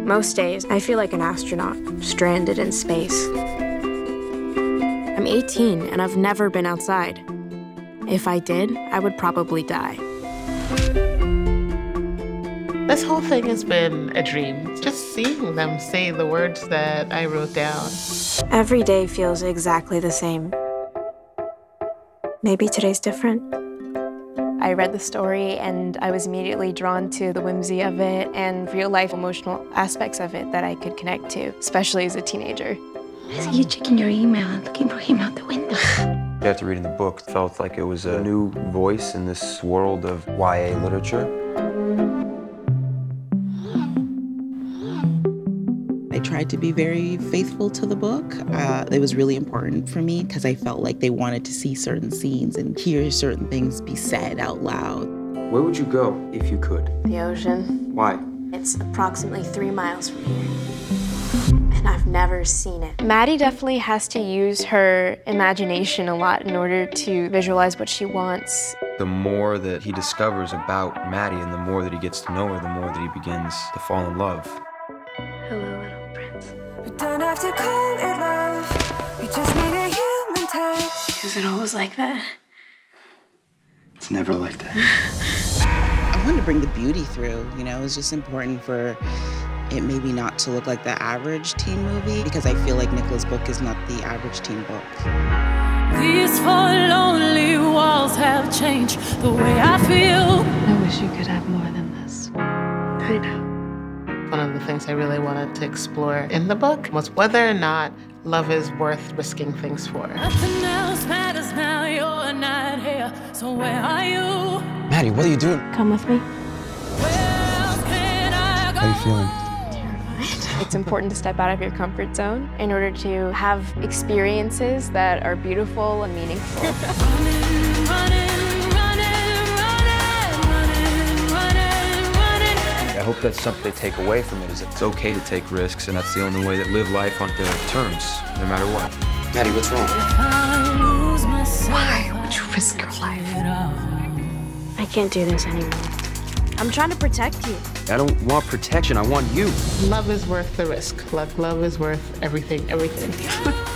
Most days, I feel like an astronaut, stranded in space. I'm 18 and I've never been outside. If I did, I would probably die. This whole thing has been a dream. Just seeing them say the words that I wrote down. Every day feels exactly the same. Maybe today's different. I read the story and I was immediately drawn to the whimsy of it and real-life emotional aspects of it that I could connect to, especially as a teenager. I see you checking your email and looking for him out the window. After reading the book, it felt like it was a new voice in this world of YA literature. I tried to be very faithful to the book. It was really important for me because I felt like they wanted to see certain scenes and hear certain things be said out loud. Where would you go if you could? The ocean. Why? It's approximately 3 miles from here. And I've never seen it. Maddie definitely has to use her imagination a lot in order to visualize what she wants. The more that he discovers about Maddie and the more that he gets to know her, the more that he begins to fall in love. Hello, little prince. We don't have to call it love. We just need a human touch. Is it always like that? It's never like that. I wanted to bring the beauty through, you know, it was just important for it maybe not to look like the average teen movie because I feel like Nicola's book is not the average teen book. These four lonely walls have changed the way I feel. I wish you could have more than this. I know. One of the things I really wanted to explore in the book was whether or not love is worth risking things for. Nothing else matters now, you're not here. So where are you? Maddie, what are you doing? Come with me. Where else can I go? How are you feeling? It's important to step out of your comfort zone in order to have experiences that are beautiful and meaningful. I hope that's something they take away from it, is it's okay to take risks, and that's the only way to live life on their terms, no matter what. Maddie, what's wrong? Why would you risk your life? I can't do this anymore. I'm trying to protect you. I don't want protection, I want you. Love is worth the risk. Love is worth everything.